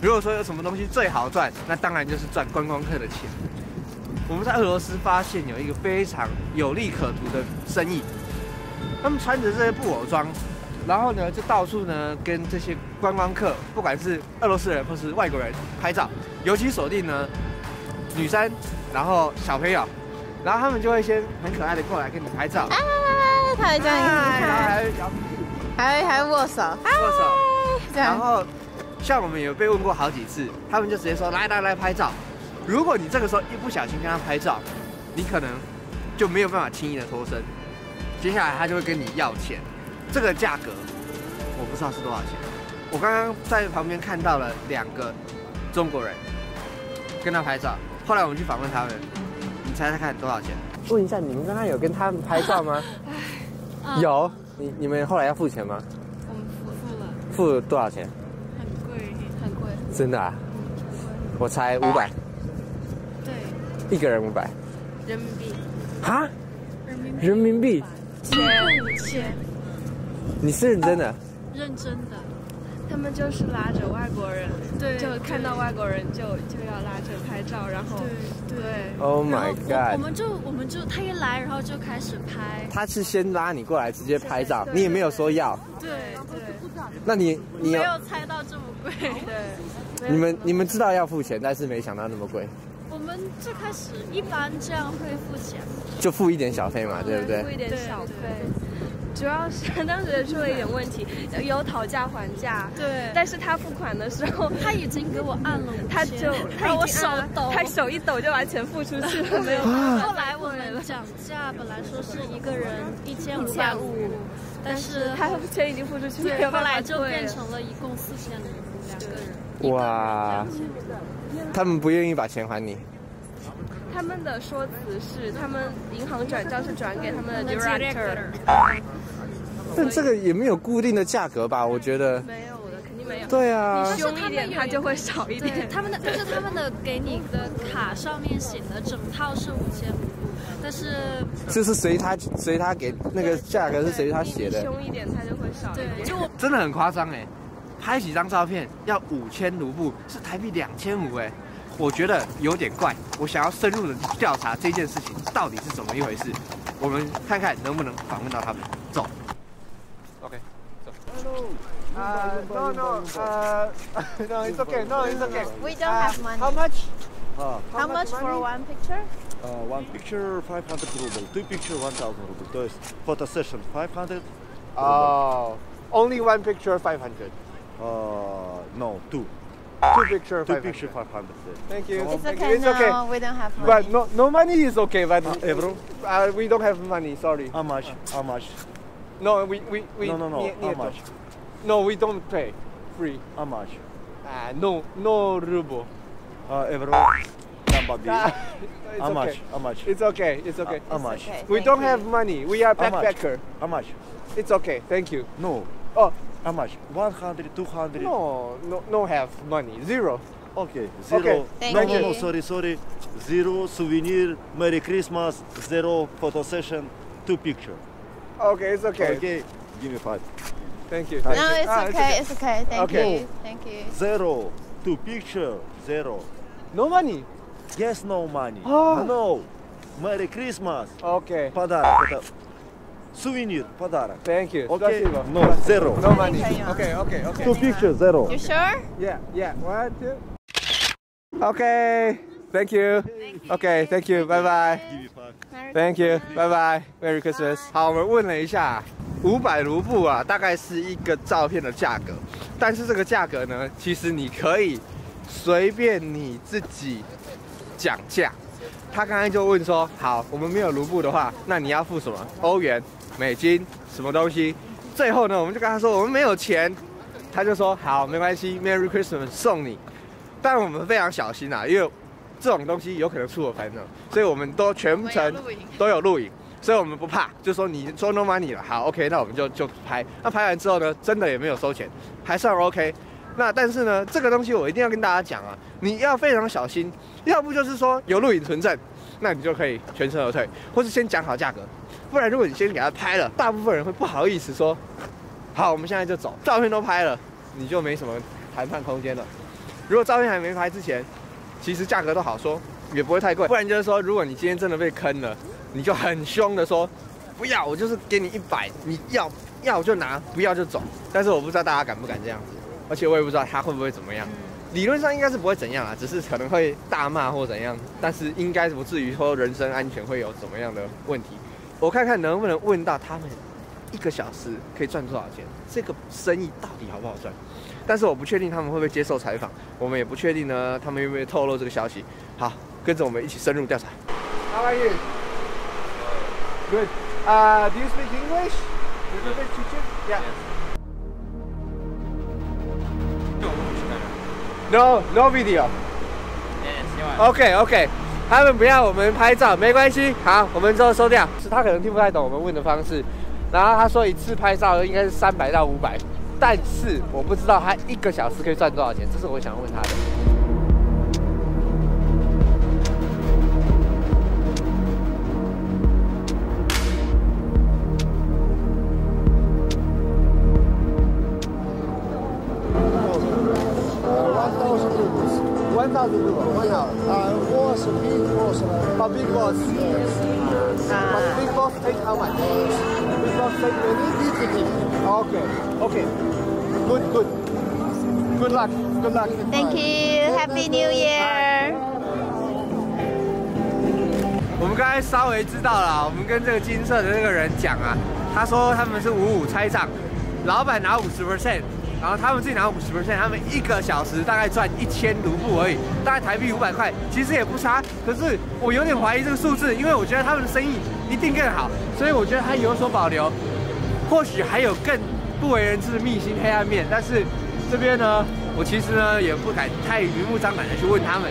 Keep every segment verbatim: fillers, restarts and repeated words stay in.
如果说有什么东西最好赚，那当然就是赚观光客的钱。我们在俄罗斯发现有一个非常有利可图的生意，他们穿着这些布偶装，然后呢就到处呢跟这些观光客，不管是俄罗斯人或是外国人拍照，尤其锁定呢女生，然后小朋友，然后他们就会先很可爱的过来跟你拍照， 啊，他会这样一直拍，还还握手，握手，然后。像我们有被问过好几次，他们就直接说来来来拍照。如果你这个时候一不小心跟他拍照，你可能就没有办法轻易的脱身。接下来他就会跟你要钱，这个价格我不知道是多少钱。我刚刚在旁边看到了两个中国人跟他拍照，后来我们去访问他们，你猜猜看多少钱？问一下，你们刚刚有跟他们拍照吗？有。你你们后来要付钱吗？ 我们付了。 付多少钱？ 很贵， 真的啊？我猜五百。 对。 一个人五百。 人民币。 哈？ 人民币。 人民币。 千五千。 你是认真的？ 认真的。他们就是拉着外国人，对，就看到外国人就就要拉着拍照，然后对对。 Oh my god！ 我们就我们就他一来，然后就开始拍。 他是先拉你过来直接拍照，你也没有说要。 对对。 那你你没有猜到这么贵，对。 你们你们知道要付钱，但是没想到那么贵。 我们最开始一般这样会付钱， 就付一点小费嘛，对不对？ 付一点小费。主要是当时出了一点问题，有讨价还价。对。但是他付款的时候，他已经给我按了五千，他就他我手抖，他手一抖就把钱付出去了，没有。后来我们讲价，本来说是一个人一千五百五，但是他钱已经付出去了，后来就变成了一共四千两个人。 哇！他们不愿意把钱还你。 他们的说辞是，他们银行转账是转给他们的 director。 但这个也没有固定的价格吧？我觉得没有的，肯定没有。 对啊， 你凶一点，他就会少一点。 他们的，但是他们的给你的卡上面写的整套是五千五，但是就是随他随他给那个价格是随他写的。 凶一点，他就会少一点。 就真的很夸张哎，拍几张照片要五千卢布，是台币两千五哎。我觉得有点怪，我想要深入的调查这件事情到底是怎么一回事。我们看看能不能访问到他们。走。OK， 走。Hello. Uh, no, no. Uh, no, it's okay. No, it's okay. We don't have money. How much? Uh, How much for one picture? Uh, one picture five hundred ruble. Two picture one thousand ruble. То есть photo session five hundred. Oh, only one picture five hundred. Uh, no, two. Two picture, Two five picture five hundred. Thank you. It's Thank okay. you. It's okay. No, we don't have money. But no, no money is okay. But Uh, euro? uh, we don't have money. Sorry. How much? How much? No, we we we. No, no, no. Near, How near much? No, we don't pay. Free. How much? Uh, no, no ruble. Uh, euro. Number B. It's How okay. much? How much? It's okay. It's okay. How much? Okay, We thank don't you. have money. We are How much? backpacker. How much? It's okay. Thank you. No. Oh, How much? one hundred, two hundred. no, no, no have money. Zero. Okay. Zero. Okay. Thank no, you. no, no. Sorry, sorry. Zero souvenir. Merry Christmas. Zero photo session. Two picture. Okay, it's okay. Okay. Give me five. Thank you. No, Thank you. it's Ah, okay. It's okay. Thank Okay. you. Thank you. Zero. Two picture. Zero. No money. Yes, no money. Ah. No. Merry Christmas. Okay. Подарок. Это сувенир. Подарок. Thank you. Okay. Спасибо. No. Zero. No money. Thank you. Okay, okay, okay. Two picture. Zero. You sure? Yeah, yeah. One, two. Okay. Thank you. Okay, thank you. Bye bye. Give me five. Thank you. Bye bye. Merry Christmas. 好，我们问了一下，五百卢布啊，大概是一个照片的价格。但是这个价格呢，其实你可以随便你自己讲价。他刚才就问说，好，我们没有卢布的话，那你要付什么？欧元、美金，什么东西？最后呢，我们就跟他说我们没有钱，他就说好，没关系 ，Merry Christmas 送你。但我们非常小心啊，因为这种东西有可能出我朋友，所以我们都全程都有录影，所以我们不怕，就说你说 no money 了，好 ，OK， 那我们就就拍。那拍完之后呢，真的也没有收钱，还算 OK。那但是呢，这个东西我一定要跟大家讲啊，你要非常小心，要不就是说有录影存证，那你就可以全身而退，或是先讲好价格，不然如果你先给他拍了，大部分人会不好意思说，好，我们现在就走，照片都拍了，你就没什么谈判空间了。 如果照片还没拍之前，其实价格都好说，也不会太贵。不然就是说，如果你今天真的被坑了，你就很凶的说不要，我就是给你一百，你要要就拿，不要就走。但是我不知道大家敢不敢这样子，而且我也不知道他会不会怎么样。理论上应该是不会怎样啊，只是可能会大骂或怎样，但是应该不至于说人身安全会有怎么样的问题。我看看能不能问到他们一个小时可以赚多少钱，这个生意到底好不好赚？但是我不确定他们会不会接受采访，我们也不确定呢，他们愿不愿意透露这个消息。好，跟着我们一起深入调查。How are you? Good. Uh, do you speak English? Little bit, teacher? Yeah. No, no video. OK, OK. 他们不要我们拍照，没关系。好，我们之后收掉。是他可能听不太懂我们问的方式，然后他说一次拍照应该是三百到五百，但是我不知道他一个小时可以赚多少钱，这是我想问他的。one thousand rubles, one hour. Uh, was a big was How big was? But big boss take how much? Big boss take many? Okay, okay. Good, good. Good luck, good luck. Thank you. Happy New Year. 我们刚才稍微知道了，我们跟这个金色的那个人讲啊，他说他们是五五拆账，老板拿五十 percent。然后他们自己拿五十 percent， 他们一个小时大概赚一千卢布而已，大概台币五百块，其实也不差。可是我有点怀疑这个数字，因为我觉得他们的生意一定更好，所以我觉得他有所保留。或许还有更不为人知的秘辛黑暗面，但是这边呢，我其实呢也不敢太明目张胆的去问他们。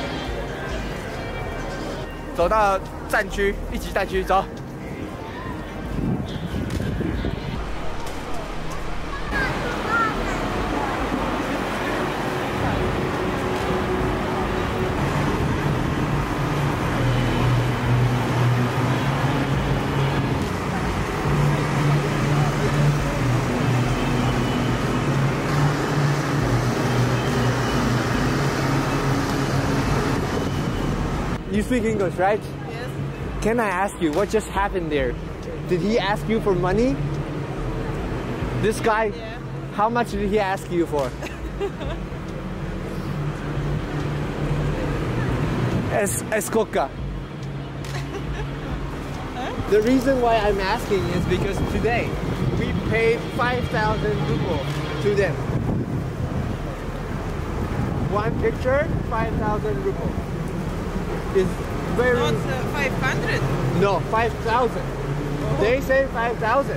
走到战区，一级战区，走。You speak English, right? Yes. Can I ask you what just happened there? Did he ask you for money? This guy? Yeah. How much did he ask you for? Es escoca. Huh? The reason why I'm asking is because today we paid five thousand rubles to them. One picture, five thousand rubles. Is very Not uh, five hundred. no five thousand. They say five thousand,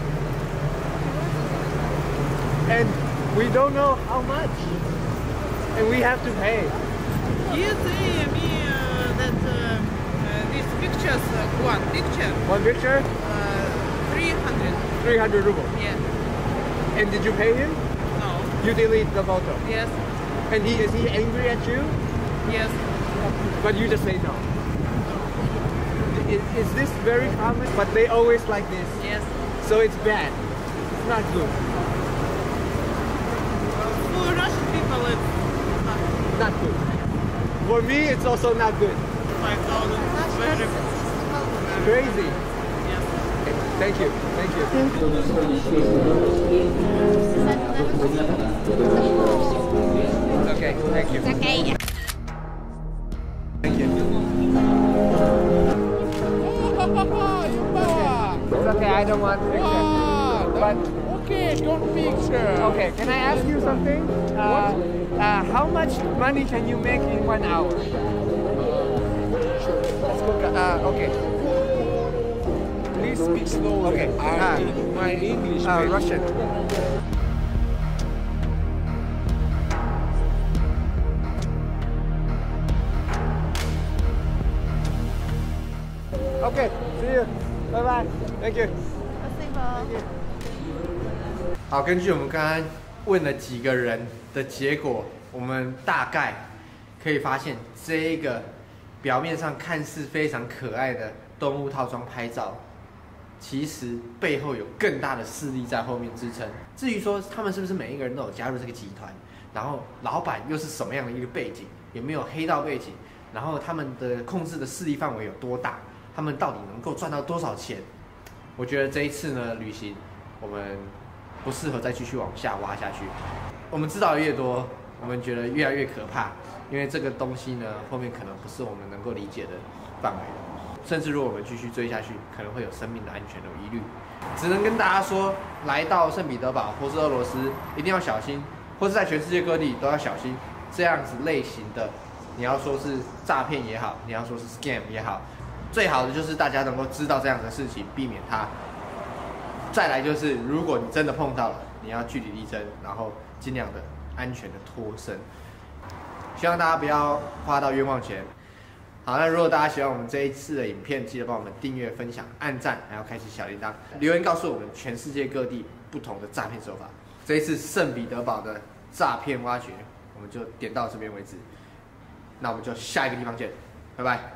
and we don't know how much, and we have to pay. You say me uh, that uh, uh, these pictures, uh, one picture, One picture, uh, three hundred. three hundred rubles. Yeah. And did you pay him? No. You delete the photo. Yes. And he is he angry at you? Yes. But you just say no. Is, is this very common? But they always like this. Yes. So it's bad. It's not good. For Russian people, it's not Not good. For me, it's also not good. five thousand. Very Crazy. yes. Okay, thank you. Thank you. Okay. Thank you. Okay. Thank you. It's okay. I don't want picture. But okay, don't picture. okay. Can I ask you something? Uh, uh, how much money can you make in one hour? Let's look. Uh, okay. Please speak slowly. Okay. I, Uh, my English. Uh, maybe. Russian. Okay, see you. Bye bye. Thank you. 好，根据我们刚刚问了几个人的结果，我们大概可以发现，这一个表面上看似非常可爱的动物套装拍照，其实背后有更大的势力在后面支撑。至于说他们是不是每一个人都有加入这个集团， 然后老板又是什么样的一个背景，有没有黑道背景，然后他们的控制的势力范围有多大，他们到底能够赚到多少钱？我觉得这一次呢，旅行我们不适合再继续往下挖下去。我们知道的越多，我们觉得越来越可怕，因为这个东西呢，后面可能不是我们能够理解的范围，甚至如果我们继续追下去，可能会有生命的安全的疑虑。只能跟大家说，来到圣彼得堡或是俄罗斯，一定要小心，或是在全世界各地都要小心这样子类型的，你要说是诈骗也好，你要说是 scam 也好，最好的就是大家能够知道这样的事情，避免它。再来就是，如果你真的碰到了，你要据理力争，然后尽量的安全的脱身。希望大家不要花到冤枉钱。好，那如果大家喜欢我们这一次的影片，记得帮我们订阅、分享、按赞，还要开启小铃铛，留言告诉我们全世界各地不同的诈骗手法。这一次圣彼得堡的诈骗挖掘，我们就点到这边为止。那我们就下一个地方见，拜拜。